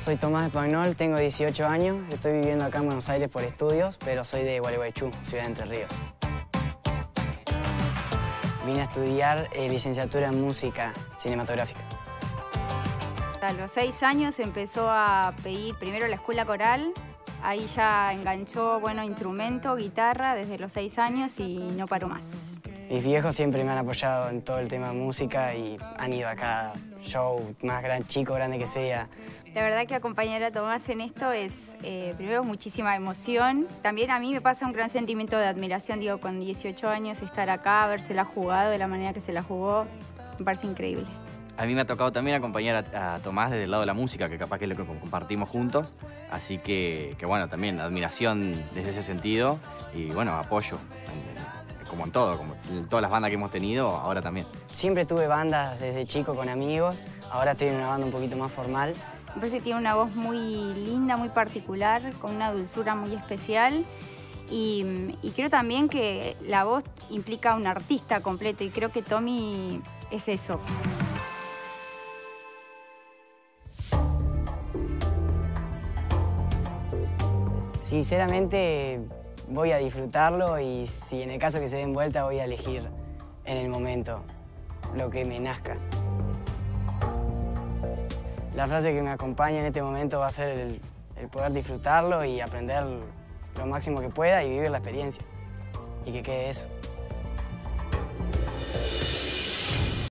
soy Tomás Espagnol, tengo 18 años, estoy viviendo acá en Buenos Aires por estudios, pero soy de Gualeguaychú, ciudad de Entre Ríos. Vine a estudiar licenciatura en música cinematográfica. A los 6 años empezó a pedir primero la escuela coral, ahí ya enganchó, instrumento, guitarra desde los 6 años y no paró más. Mis viejos siempre me han apoyado en todo el tema de música y han ido a cada show, más chico, grande que sea. La verdad que acompañar a Tomás en esto es, primero, muchísima emoción. También a mí me pasa un gran sentimiento de admiración, con 18 años estar acá, habérsela jugado de la manera que se la jugó, me parece increíble. A mí me ha tocado también acompañar a Tomás desde el lado de la música, que capaz que lo compartimos juntos. Así que también admiración desde ese sentido y apoyo, como en todo, como en todas las bandas que hemos tenido, ahora también. Siempre tuve bandas desde chico con amigos, ahora estoy en una banda un poquito más formal. Me parece que tiene una voz muy linda, muy particular, con una dulzura muy especial. Y creo también que la voz implica un artista completo y creo que Tommy es eso. Sinceramente voy a disfrutarlo y si en el caso que se den vuelta voy a elegir en el momento lo que me nazca. La frase que me acompaña en este momento va a ser el poder disfrutarlo y aprender lo máximo que pueda y vivir la experiencia. Y que quede eso.